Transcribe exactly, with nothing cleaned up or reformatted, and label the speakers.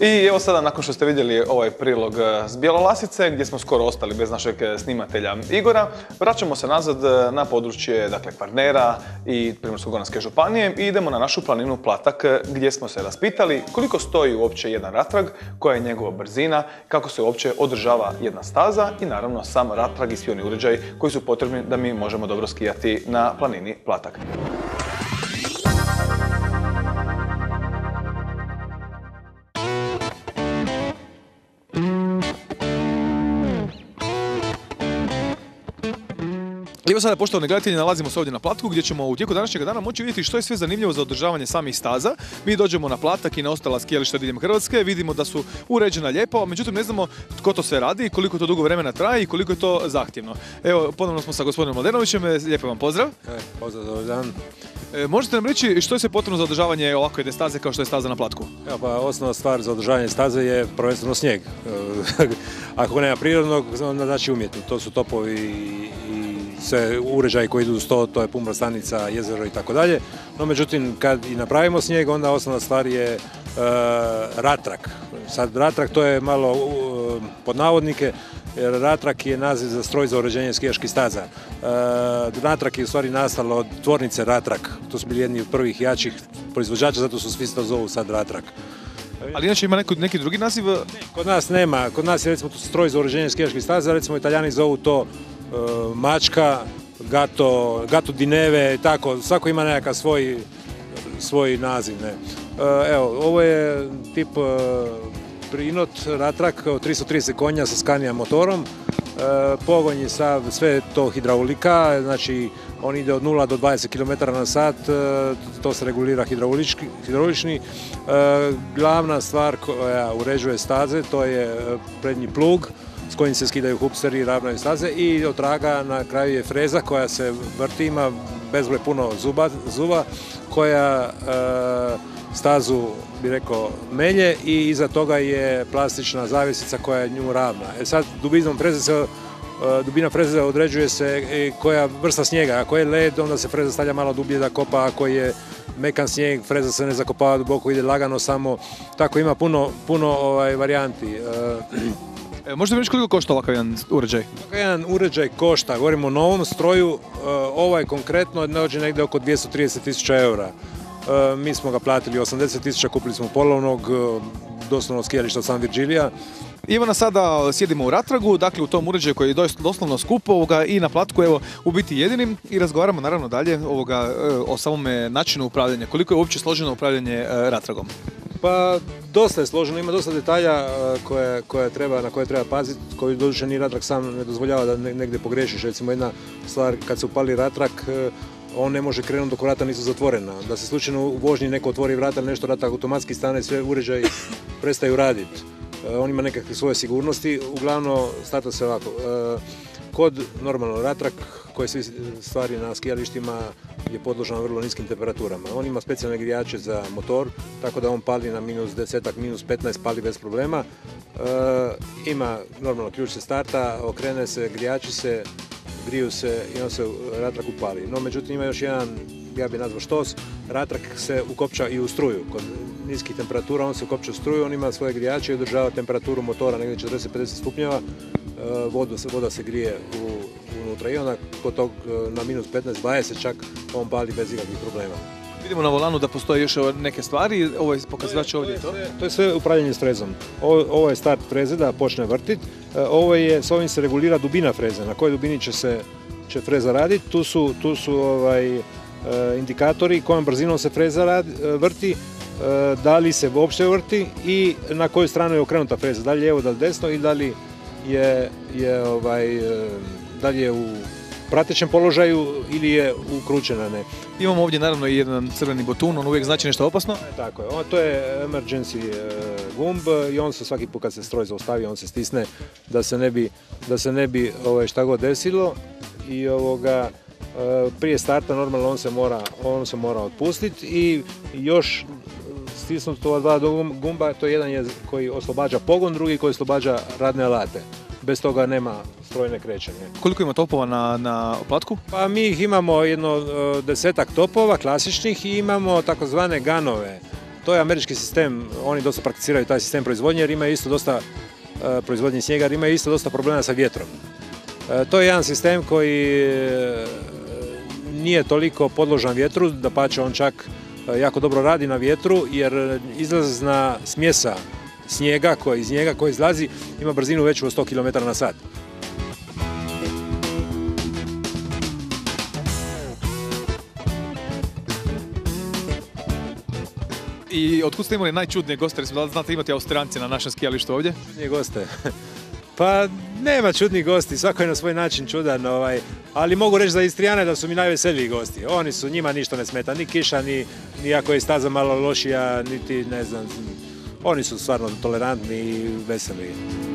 Speaker 1: I evo sada, nakon što ste vidjeli ovaj prilog s Bjelolasice, gdje smo skoro ostali bez našeg snimatelja Igora, vraćamo se nazad na područje, dakle, Kvarnera i Primorsko-goranske županije i idemo na našu planinu Platak, gdje smo se raspitali koliko stoji uopće jedan ratrag, koja je njegova brzina, kako se uopće održava jedna staza i naravno sam ratrag i svi oni uređaji koji su potrebni da mi možemo dobro skijati na planini Platak. Evo sada, poštovani gledatelji, nalazimo se ovdje na Platku gdje ćemo u tijeku današnjeg dana moći vidjeti što je sve zanimljivo za održavanje samih staza. Mi dođemo na Platak i na ostala skijališta diljem Hrvatske, vidimo da su uređena lijepo, međutim ne znamo tko to sve radi, koliko to dugo vremena traje i koliko je to zahtjevno. Evo, ponovno smo sa gospodinom Mladenovićem, lijepo vam pozdrav.
Speaker 2: E, pozdrav, dobar dan.
Speaker 1: E, možete nam reći što je sve potrebno za održavanje ovakve jedne staze kao što je staza na Platku?
Speaker 2: Evo, pa osnovna stvar za održavanje staze je prvenstveno snijeg. Ako nema prirodnog, onda znači umjetni. To su topovi i sve uređaji koji idu uz to, to je pumpna stanica, jezero i tako dalje. No međutim, kad i napravimo snijeg, onda osnovna stvar je e, ratrak. Sad ratrak to je malo uh, pod navodnike, jer ratrak je naziv za stroj za uređenje skijaških staza. E, ratrak je u stvari nastalo od tvornice Ratrak. To su bili jedni od prvih jačih proizvođača, zato su svi to zovu sad Ratrak.
Speaker 1: Ali inače ima neki, neki drugi naziv?
Speaker 2: Ne, kod nas nema. Kod nas je recimo to stroj za uređenje skijaških staza, recimo Italijani zovu to Uh, mačka, gato, gato di neve i tako, svako ima nekakav svoj, svoj naziv. Ne. Uh, evo, ovo je tip uh, Prinot Ratrak od tristo trideset konja sa Scania motorom. Uh, pogon je sav, sve to hidraulika, znači on ide od nula do dvadeset kilometara na sat, uh, to se regulira hidraulični. Uh, glavna stvar koja uređuje staze, to je prednji plug s kojim se skidaju hupsteri i ravnaju staze i od traga na kraju je freza koja se vrti, ima bezbroj puno zuba, zuba koja e, stazu, bi rekao, melje i iza toga je plastična zavjesica koja je nju ravna. E sad, dubinom freze se, e, dubina freze određuje se e, koja vrsta snijega. Ako je led, onda se freza stavlja malo dublje da kopa, ako je mekan snijeg, freza se ne zakopava duboko, ide lagano samo. Tako ima puno, puno ovaj, varijanti. E,
Speaker 1: E, možete mi reći koliko košta ovakav jedan uređaj?
Speaker 2: Ovakav jedan uređaj košta, govorimo o novom stroju, ovaj konkretno dođe negdje oko dvjesto trideset tisuća eura. Mi smo ga platili osamdeset tisuća, kupili smo polovnog, doslovno skijališta od San Virgilija.
Speaker 1: Ivana, sada sjedimo u ratragu, dakle u tom uređaju koji je doslovno skup ovoga, i na Platku, evo, u biti jedinim, i razgovaramo naravno dalje ovoga, o samome načinu upravljanja. Koliko je uopće složeno upravljanje ratragom?
Speaker 2: Pa dosta je složeno, ima dosta detalja koje, koje treba, na koje treba paziti, koji doduše ni ratrag sam ne dozvoljava da negdje pogrešiš. Recimo jedna stvar, kad se upali ratrag, on ne može krenuti dok vrata nisu zatvorena. Da se slučajno u vožnji neko otvori vrata, nešto ratrag automatski stane, sve uređaji prestaju raditi. On ima nekakve svoje sigurnosti, uglavnom starta se ovako. Kod normalno ratrag, koji svi stvari na skijalištima je podložan vrlo niskim temperaturama. On ima specijalne grijače za motor, tako da on pali na minus deset, minus petnaest, pali bez problema. E, ima normalno ključ se starta, okrene se, grijači se, griju se i on se ratrag upali. No međutim ima još jedan, ja bih nazvao štos, ratrag se ukopča i u struju. Kod niskih temperatura on se ukopča u struju, on ima svoje grijače i održava temperaturu motora negdje četrdeset do pedeset stupnjeva. Voda se, voda se grije u, unutra i onda kod tog na minus petnaest dvadeset čak on pali bez ikakvih problema.
Speaker 1: Vidimo na volanu da postoje još neke stvari, ovo je pokazivač ovdje to?
Speaker 2: To je sve upravljanje s frezom. Ovo, ovo je start freze da počne vrtit, ovo je, s ovim se regulira dubina freze, na kojoj dubini će se će freza raditi, tu su, tu su ovaj, indikatori kojom brzinom se freza radi, vrti, da li se uopće vrti i na koju stranu je okrenuta freza, da li lijevo, da li desno i da li je, je, ovaj, da li je u pratećem položaju ili je ukručena. Ne.
Speaker 1: Imamo ovdje naravno i jedan crveni botun, on uvijek znači nešto opasno.
Speaker 2: Tako je, to je emergency gumb i on se svaki put kad se stroj zaustavi, on se stisne da se ne bi, da se ne bi ovaj, šta god desilo i ovoga, prije starta normalno on se mora, on se mora otpustiti i još stisnuti ova dva gumba, to jedan je koji oslobađa pogon, drugi koji oslobađa radne alate. Bez toga nema strojne krećenje.
Speaker 1: Koliko ima topova na, na Platku?
Speaker 2: Pa mi ih imamo jedno desetak topova klasičnih i imamo takozvane ganove. to je američki sistem, oni dosta prakticiraju taj sistem proizvodnje jer imaju isto dosta proizvodnje snijega, jer imaju isto dosta problema sa vjetrom. To je jedan sistem koji nije toliko podložan vjetru, dapače on čak jako dobro radi na vjetru jer izlazna smjesa snijega koji iz njega koji izlazi ima brzinu veću od sto kilometara na sat.
Speaker 3: I otkud ste imali najčudnije goste? Da li znate imati Austrijanci na našem skijalištu ovdje?
Speaker 2: Čudnije goste? Pa nema čudnih gosti, svako je na svoj način čudan, ovaj, ali mogu reći za Istrijane da su mi najveseliji gosti. Oni su, njima ništa ne smeta, ni kiša, ni, ni ako je staza malo lošija, niti ne znam. Oni su stvarno tolerantni i veseli.